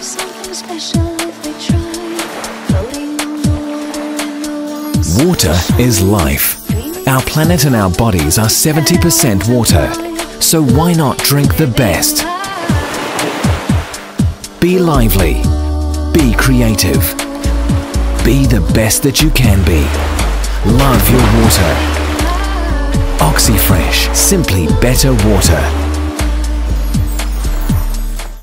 Water is life. Our planet and our bodies are 70% water, so why not drink the best? Be lively, be creative, be the best that you can be. Love your water. Oxyfresh, simply better water.